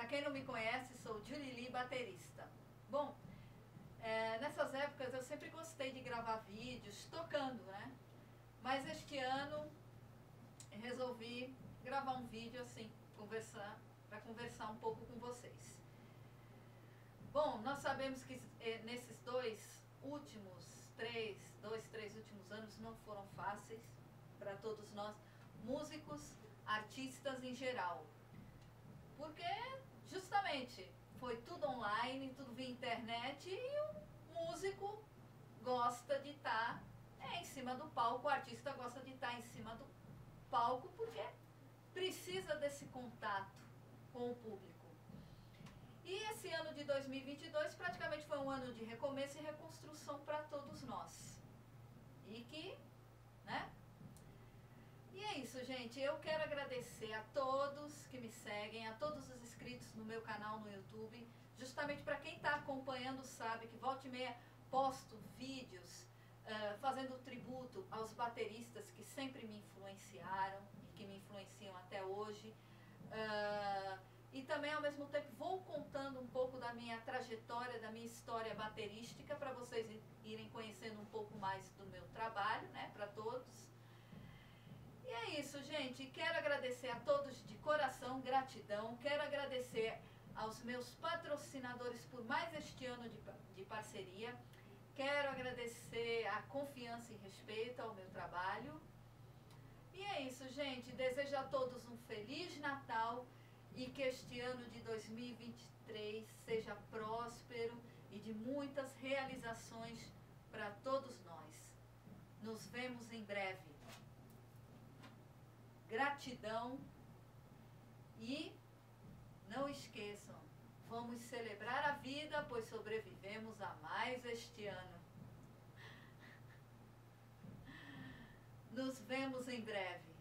Para quem não me conhece, sou Julie Lee, baterista. Bom, nessas épocas eu sempre gostei de gravar vídeos tocando, né? Mas este ano resolvi gravar um vídeo assim, para conversar um pouco com vocês. Bom, nós sabemos que nesses dois, três últimos anos não foram fáceis para todos nós, músicos, artistas em geral. Porque justamente foi tudo online, tudo via internet e o músico gosta de estar em cima do palco, o artista gosta de estar em cima do palco porque precisa desse contato com o público. E esse ano de 2022 praticamente foi um ano de recomeço e reconstrução para todos nós. E que, né? E é isso, gente. Eu quero agradecer a todos que me seguem, a todos os inscritos no meu canal no YouTube. Justamente para quem está acompanhando sabe que volta e meia posto vídeos fazendo tributo aos bateristas que sempre me influenciaram e que me influenciam até hoje. E também, ao mesmo tempo, vou contando um pouco da minha trajetória, da minha história baterística, para vocês irem conhecendo um pouco mais do meu trabalho, né, para todos. E é isso, gente. Quero agradecer a todos de coração, gratidão. Quero agradecer aos meus patrocinadores por mais este ano de parceria. Quero agradecer a confiança e respeito ao meu trabalho. E é isso, gente. Desejo a todos um Feliz Natal e que este ano de 2023 seja próspero e de muitas realizações para todos nós. Nos vemos em breve. Gratidão e não esqueçam, vamos celebrar a vida, pois sobrevivemos a mais este ano. Nos vemos em breve.